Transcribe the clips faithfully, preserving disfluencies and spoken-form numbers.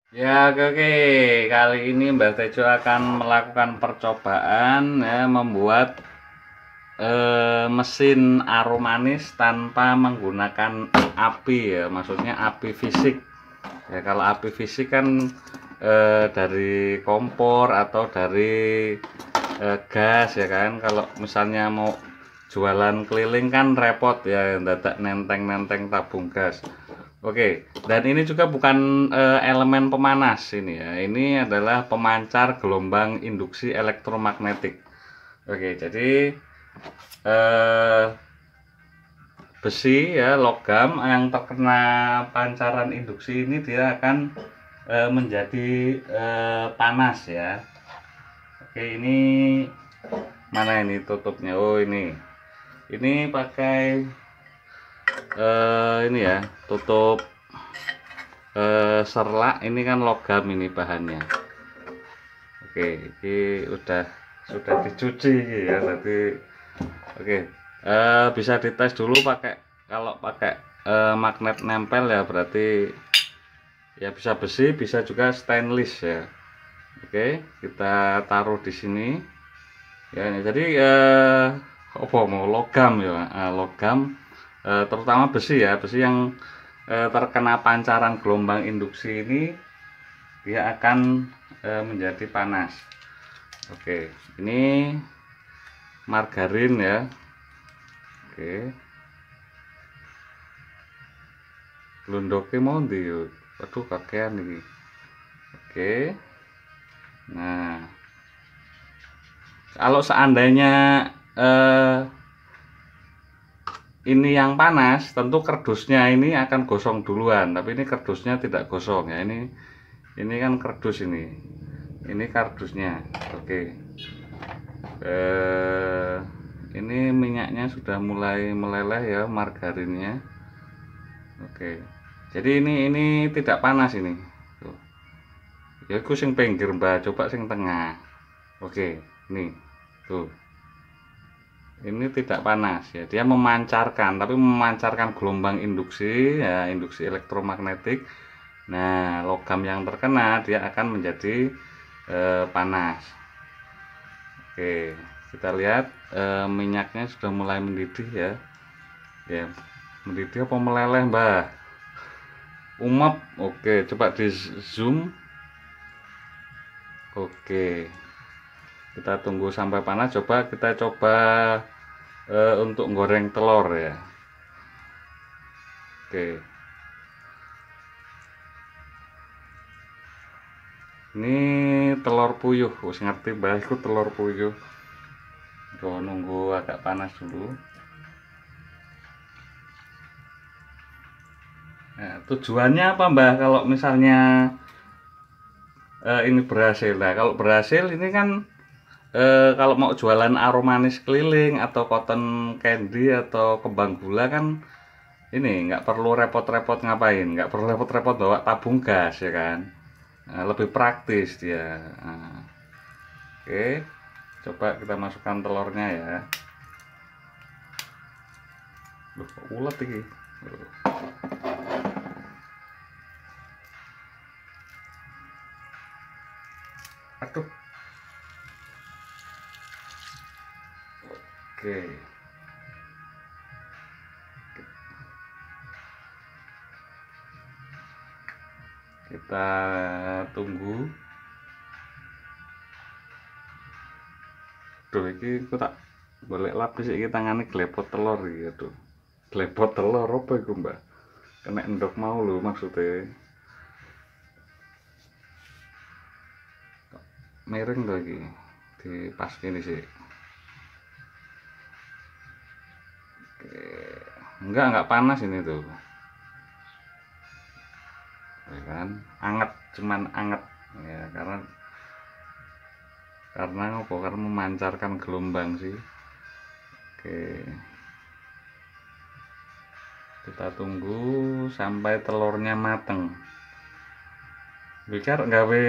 Ya, oke, oke. Kali ini Mbak Tejo akan melakukan percobaan ya, membuat eh, mesin aromanis tanpa menggunakan api ya, maksudnya api fisik. Ya, kalau api fisik kan eh, dari kompor atau dari eh, gas ya kan. Kalau misalnya mau jualan keliling kan repot ya, dadak nenteng-nenteng tabung gas. Oke, dan ini juga bukan eh, elemen pemanas ini ya. Ini adalah pemancar gelombang induksi elektromagnetik. Oke, jadi eh, besi ya, logam yang terkena pancaran induksi ini dia akan eh, menjadi eh, panas ya. Oke, ini mana ini tutupnya? Oh, ini. Ini pakai eh, ini ya, tutup eh, serlak. Ini kan logam ini bahannya. Oke, ini udah sudah dicuci ya tadi. Oke, eh, bisa dites dulu pakai, kalau pakai eh, magnet nempel ya berarti ya bisa besi, bisa juga stainless ya. Oke, kita taruh di sini. Ya, ini jadi eh, apa mau logam ya, eh, logam eh, terutama besi ya, besi yang eh, terkena pancaran gelombang induksi ini dia akan eh, menjadi panas. Oke, ini margarin ya. Oke, glondoke mau ndi yo. Waduh kakean iki. Oke. Nah, kalau seandainya eh, ini yang panas, tentu kerdusnya ini akan gosong duluan, tapi ini kerdusnya tidak gosong ya. Ini ini kan kerdus ini. Ini kardusnya. Oke. Eh, ini minyaknya sudah mulai meleleh ya, margarinnya. Oke. Jadi ini ini tidak panas ini. Tuh. Ya aku sing pinggir Mbak, coba sing tengah. Oke, ini. Tuh. Ini tidak panas ya. Dia memancarkan, tapi memancarkan gelombang induksi ya, induksi elektromagnetik. Nah, logam yang terkena dia akan menjadi eh, panas. Oke, kita lihat eh, minyaknya sudah mulai mendidih ya. Ya, mendidih apa meleleh, Mbak? Umap. Oke, coba di zoom. Oke, kita tunggu sampai panas. Coba kita coba eh, untuk goreng telur ya. Oke, ini telur puyuh. Wis ngerti Mbah, iku telur puyuh. Tuh, nunggu agak panas dulu. Nah, tujuannya apa Mbah kalau misalnya eh, ini berhasil? Nah, kalau berhasil ini kan eh, kalau mau jualan aromanis keliling atau cotton candy atau kembang gula kan ini nggak perlu repot-repot ngapain, nggak perlu repot-repot bawa tabung gas ya kan. Nah, lebih praktis dia. Nah, oke, coba kita masukkan telurnya ya. Loh, kok ulet ini. Aduh. Oke. Kita tunggu. Duh, iki aku tak golek lapis iki tangane glepot telur iki aduh. Glepot telur apa iku, Mbak? Kena endok mau lho maksudnya. Miring to iki. Di pas kene sih. Oke. Enggak, enggak panas ini tuh. Ya kan? Anget, cuman anget ya karena karena apa? Karena memancarkan gelombang sih. Oke. Kita tunggu sampai telurnya mateng. Bicar gawe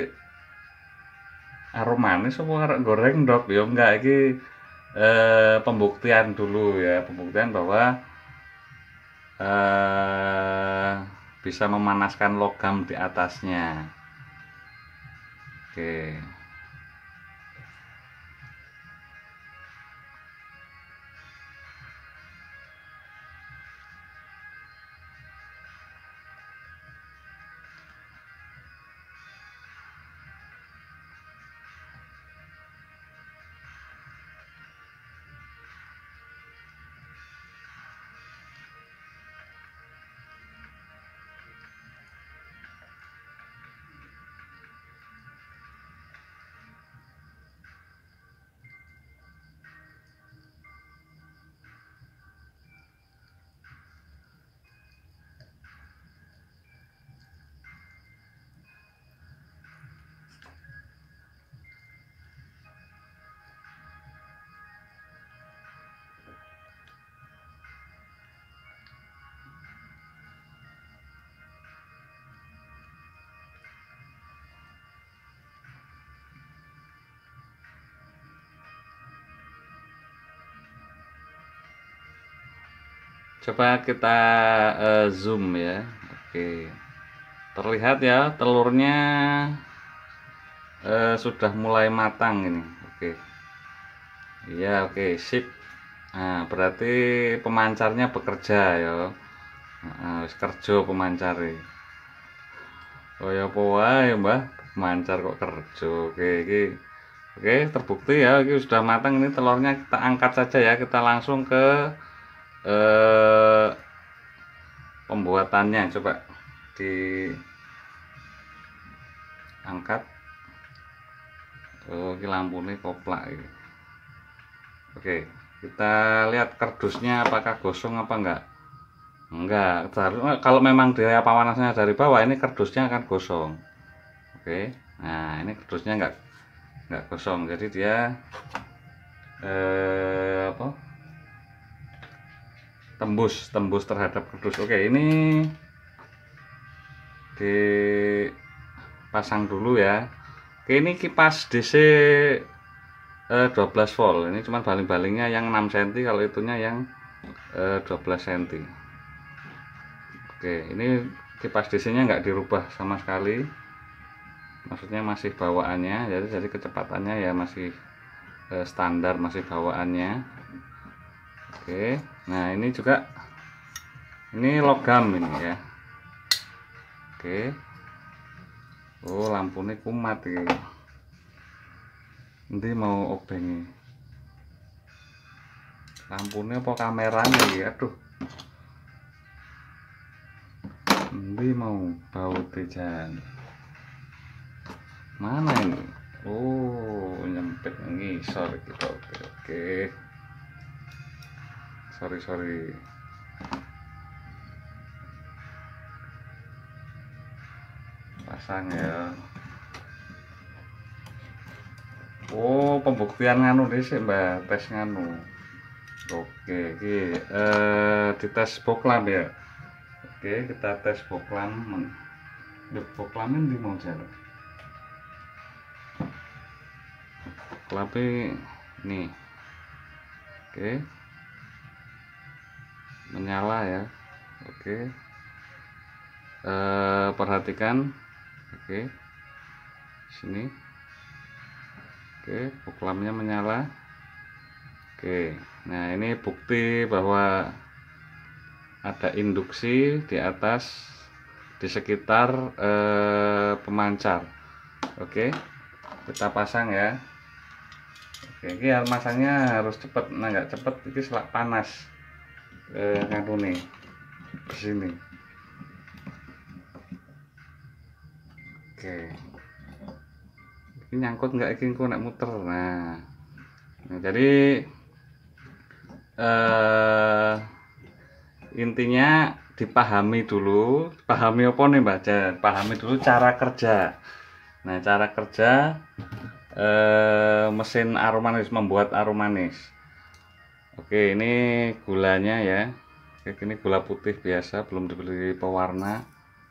aromanis apa arek goreng dok ya enggak iki eh, pembuktian dulu ya, pembuktian bahwa eh, bisa memanaskan logam di atasnya. Oke. Coba kita uh, zoom ya. Oke, terlihat ya telurnya uh, sudah mulai matang ini. Oke, iya, oke, sip. Nah, berarti pemancarnya bekerja ya. Nah, kerja pemancar. Oh ya, apa wae Mbah, pemancar kok kerja. Oke, oke. Oke, terbukti ya, ini sudah matang. Ini telurnya kita angkat saja ya, kita langsung ke eh, pembuatannya. Coba diangkat. Oh, ini lampu ini koplak ini. Oke, kita lihat kardusnya apakah gosong apa enggak. Enggak, kalau memang dia panasnya dari bawah, ini kardusnya akan gosong. Oke, nah ini kardusnya enggak enggak gosong, jadi dia eh, apa tembus tembus terhadap kardus. Oke, ini dipasang dulu ya. Oke, ini kipas D C eh, dua belas volt. Ini cuma baling-balingnya yang enam sentimeter, kalau itunya yang eh, dua belas sentimeter. Oke, ini kipas D C nya nggak dirubah sama sekali, maksudnya masih bawaannya, jadi jadi kecepatannya ya masih eh, standar, masih bawaannya. Oke, nah ini juga ini logam ini ya. Oke, oh lampu ini kumat ini, nanti mau obengi lampunya apa kameranya ya. Aduh, nanti mau bau tejan mana ini. Oh, nyempit ngisor gitu. Oke, oke, sorry sorry pasang ya. Oh, pembuktian nganu nih sih Mbak, tes nganu. Oke, oke, eh dites boklam ya. Oke, kita tes boklam. Boklam ini mau jalan. Boklamnya nih. Oke, menyala ya. Oke, eh, perhatikan. Oke, sini. Oke, boklamnya menyala. Oke, nah ini bukti bahwa ada induksi di atas, di sekitar eh, pemancar. Oke, kita pasang ya. Oke, ini masangnya harus cepat. Nah, nggak cepat ini selak panas eh, nganu nih ke sini. Oke, ini nyangkut nggak, ini kok nak muter. Nah, nah jadi eh, intinya dipahami dulu, pahami apa nih baca, pahami dulu cara kerja. Nah, cara kerja eh, mesin aromanis, membuat aromanis. Oke, ini gulanya ya. Oke, ini gula putih biasa, belum dibeli pewarna.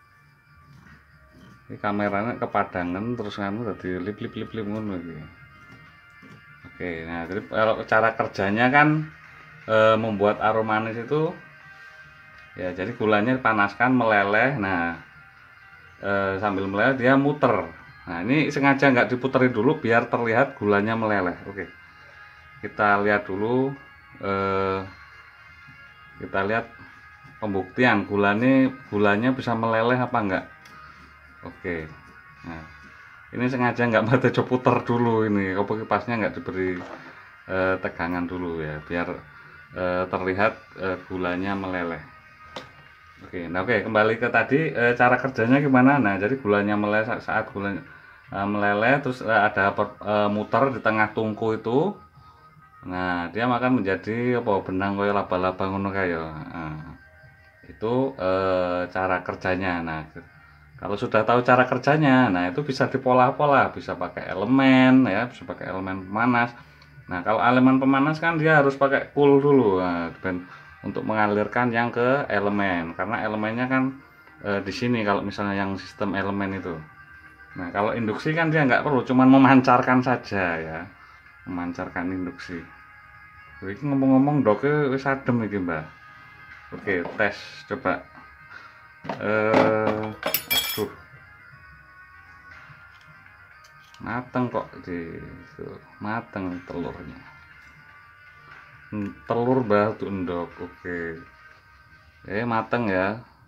Ini kameranya kepadangan terus kamu tadi lip lip lip lip ngono iki. Oke, nah jadi kalau cara kerjanya kan e, membuat aromanis itu Ya, jadi gulanya dipanaskan meleleh. Nah, eh, sambil meleleh dia muter. Nah, ini sengaja nggak diputerin dulu biar terlihat gulanya meleleh. Oke, kita lihat dulu. Eh, kita lihat pembuktian gulanya gulanya bisa meleleh apa enggak. Oke, nah ini sengaja nggak Mbak Tejo puter dulu, ini kompor kipasnya nggak diberi eh, tegangan dulu ya biar eh, terlihat eh, gulanya meleleh. Oke, nah oke, kembali ke tadi, eh, cara kerjanya gimana. Nah, jadi gulanya meleleh, saat saat gulanya eh, meleleh terus eh, ada per- eh, muter di tengah tungku itu. Nah, dia akan menjadi apa, benang kayak laba-laba ngono kayak ya. Nah, itu eh, cara kerjanya. Nah, kalau sudah tahu cara kerjanya, nah itu bisa dipola-pola, bisa pakai elemen ya, bisa pakai elemen pemanas. Nah, kalau elemen pemanas kan dia harus pakai cool dulu, nah, dan untuk mengalirkan yang ke elemen, karena elemennya kan eh, di sini kalau misalnya yang sistem elemen itu. Nah, kalau induksi kan dia nggak perlu, cuman memancarkan saja ya, memancarkan induksi. Ini ngomong-ngomong doknya wis adem iki, Mbak. Oke, tes coba. Eh, aduh, mateng kok di tuh, mateng telurnya. Hmm, telur batu endok. Oke. Eh, mateng ya.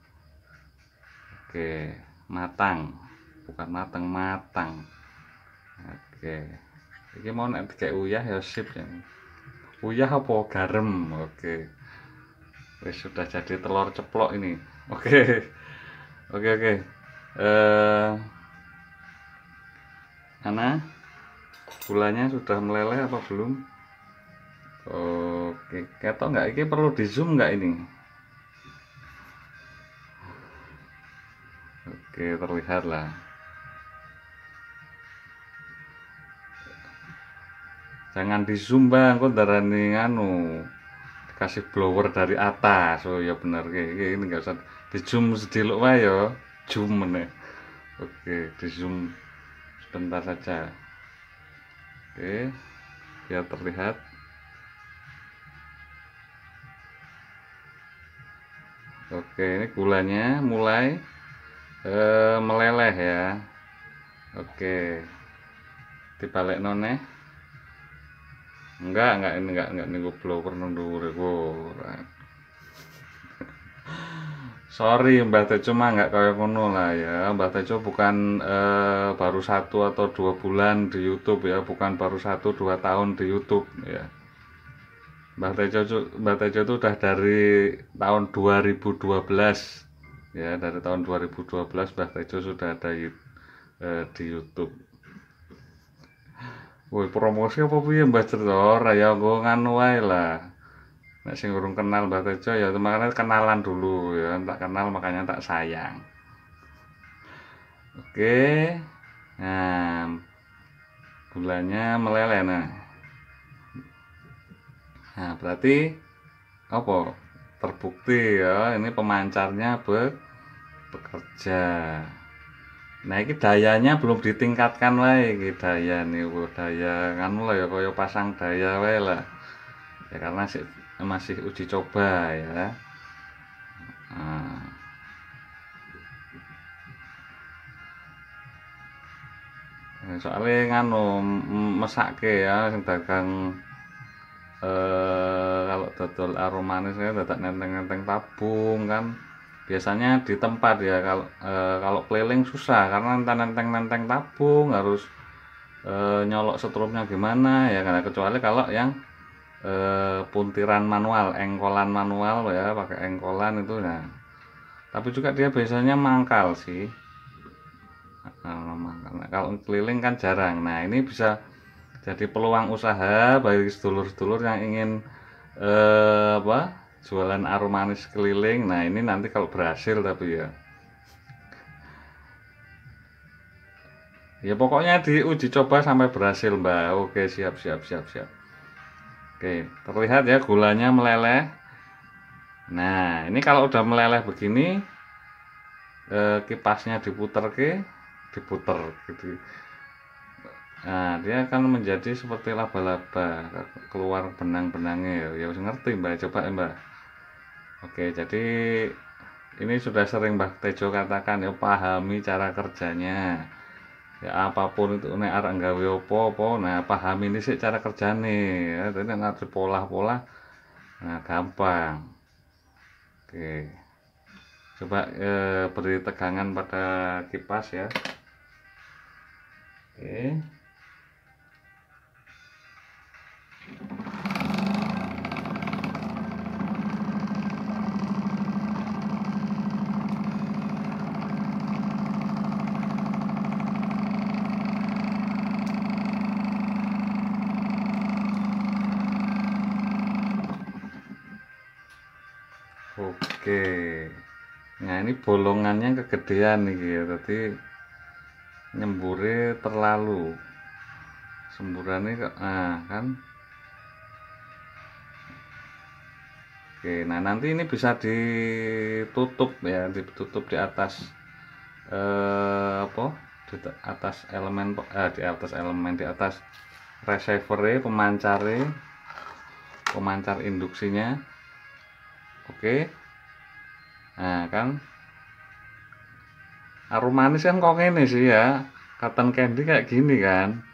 Oke, matang. Bukan mateng, matang. Oke. Iki mau nek kayak uyah ya sip ya. Uyah apa garam? Oke. Wis sudah jadi telur ceplok ini. Oke. Oke, oke. Eh, Ana, gulanya sudah meleleh apa belum? Oke, ketok nggak? Ini perlu di zoom nggak ini? Oke, terlihat lah. Jangan di zoom bang, kok darani nganu kasih blower dari atas. Oh ya benar, kayak ini nggak usah di zoom sediluk wae ya, zoom meneh. Oke, di zoom sebentar saja. Oke, biar terlihat. Oke, ini gulanya mulai eh, meleleh ya. Oke, dibalik noneh. Enggak, enggak ini enggak enggak niku blower nang dhuwur iku. Sorry Mbah Tejo mah nggak kayak ngono lah ya. Mbah Tejo bukan eh, baru satu atau dua bulan di YouTube ya, bukan baru satu dua tahun di YouTube ya. Mbah Tejo tu- Mbah Tejo itu udah dari tahun dua ribu dua belas ya, dari tahun dua ribu dua belas Mbah Tejo sudah ada yu- eh, di YouTube. Woi promosi apa piye Mbah Cerita? Ora ya nggo nganu wae lah. Nek sing urung kenal Mbah Tejo ya makanya kenalan dulu ya, tak kenal makanya tak sayang. Oke. Nah, gulanya meleleh. Nah, nah berarti apa? Terbukti ya, ini pemancarnya be bekerja. Nah, ini dayanya belum ditingkatkan wae iki daya niku, daya kan lah ya kaya pasang daya wae lah. Ya karena sih masih uji coba ya. Nah, soalnya nganu m- mesake ya sing dagang eh, kalau dodol aromanis kan dadak nenteng-nenteng tabung kan biasanya di tempat ya kalau eh, kalau keliling susah karena nenteng-nenteng tabung harus eh, nyolok setrumnya gimana ya karena kecuali kalau yang eh, puntiran manual engkolan manual ya pakai engkolan itu nah tapi juga dia biasanya mangkal sih. Nah, mangkal. Nah, kalau keliling kan jarang nah ini bisa jadi peluang usaha bagi sedulur-sedulur yang ingin eh, apa jualan arum manis keliling. Nah ini nanti kalau berhasil tapi ya ya pokoknya diuji coba sampai berhasil Mbak. Oke siap siap siap siap. Oke terlihat ya gulanya meleleh. Nah ini kalau udah meleleh begini eh, kipasnya diputer ke diputer gitu. Nah, dia akan menjadi seperti laba-laba, keluar benang-benangnya ya. Ya, ngerti Mbak, coba ya Mbak. Oke, jadi ini sudah sering Mbah Tejo katakan ya, pahami cara kerjanya. Ya apapun itu nek arek nggawe apa-apa, nah pahami ini sih cara kerjane ya. Jadi nek pola-pola nah gampang. Oke. Coba eh, beri tegangan pada kipas ya. Oke. Oke. Nah, ini bolongannya kegedean nih ya. Tadi nyembure terlalu. Semburannya kok nah kan. Oke, nah nanti ini bisa ditutup ya, ditutup di atas eh, apa? Di atas elemen eh, di atas elemen di atas receiver pemancar pemancar induksinya. Oke. Nah, kan aromanis kan kok ini sih ya. Cotton candy kayak gini kan.